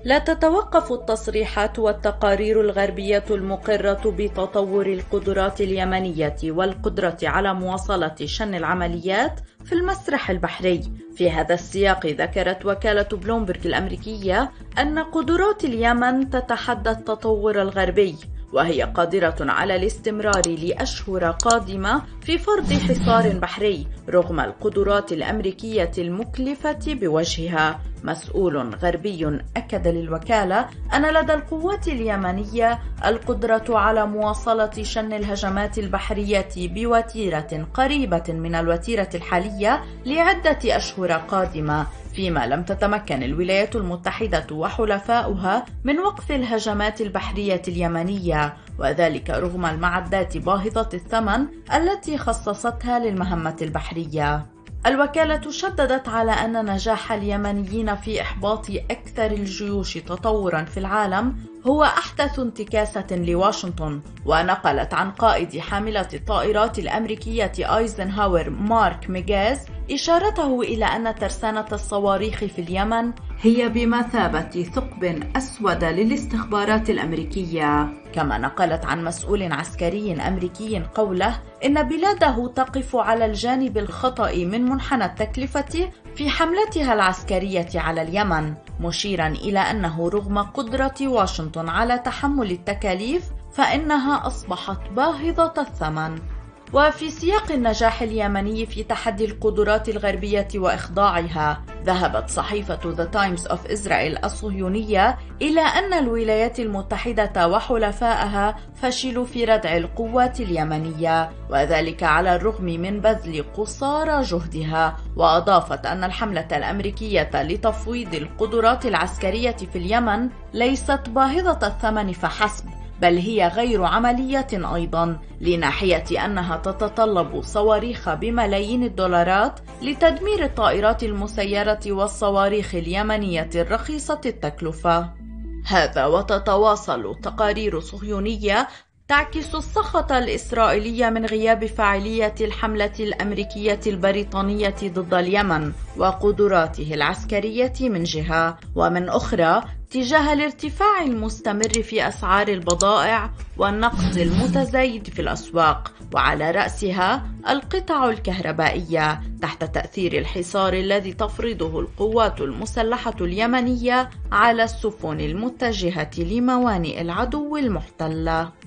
لا تتوقف التصريحات والتقارير الغربية المقرة بتطور القدرات اليمنية والقدرة على مواصلة شن العمليات في المسرح البحري. في هذا السياق ذكرت وكالة بلومبرج الأمريكية أن قدرات اليمن تتحدى التطور الغربي، وهي قادرة على الاستمرار لأشهر قادمة في فرض حصار بحري رغم القدرات الأمريكية المكلفة بوجهها. مسؤول غربي أكد للوكالة أن لدى القوات اليمنية القدرة على مواصلة شن الهجمات البحرية بوتيرة قريبة من الوتيرة الحالية لعدة أشهر قادمة، فيما لم تتمكن الولايات المتحدة وحلفاؤها من وقف الهجمات البحرية اليمنية، وذلك رغم المعدات باهظة الثمن التي خصصتها للمهمة البحرية. الوكالة شددت على أن نجاح اليمنيين في إحباط أكثر الجيوش تطورا في العالم هو أحدث انتكاسة لواشنطن، ونقلت عن قائد حاملة الطائرات الأمريكية أيزنهاور مارك ميغاز إشارته إلى أن ترسانة الصواريخ في اليمن هي بمثابة ثقب أسود للاستخبارات الأمريكية. كما نقلت عن مسؤول عسكري أمريكي قوله إن بلاده تقف على الجانب الخطأ من منحنى التكلفة في حملتها العسكرية على اليمن، مشيرا إلى أنه رغم قدرة واشنطن على تحمل التكاليف فإنها أصبحت باهظة الثمن. وفي سياق النجاح اليمني في تحدي القدرات الغربية وإخضاعها، ذهبت صحيفة The Times of Israel الصهيونية إلى أن الولايات المتحدة وحلفائها فشلوا في ردع القوات اليمنية، وذلك على الرغم من بذل قصارى جهدها. وأضافت أن الحملة الأمريكية لتفويض القدرات العسكرية في اليمن ليست باهظة الثمن فحسب، بل هي غير عملية أيضا، لناحية أنها تتطلب صواريخ بملايين الدولارات لتدمير الطائرات المسيرة والصواريخ اليمنية الرخيصة التكلفة. هذا وتتواصل تقارير صهيونية تعكس السخط الإسرائيلي من غياب فاعلية الحملة الأمريكية البريطانية ضد اليمن وقدراته العسكرية من جهة، ومن أخرى تجاه الارتفاع المستمر في أسعار البضائع والنقص المتزايد في الأسواق، وعلى رأسها القطع الكهربائية تحت تأثير الحصار الذي تفرضه القوات المسلحة اليمنية على السفن المتجهة لموانئ العدو المحتلة.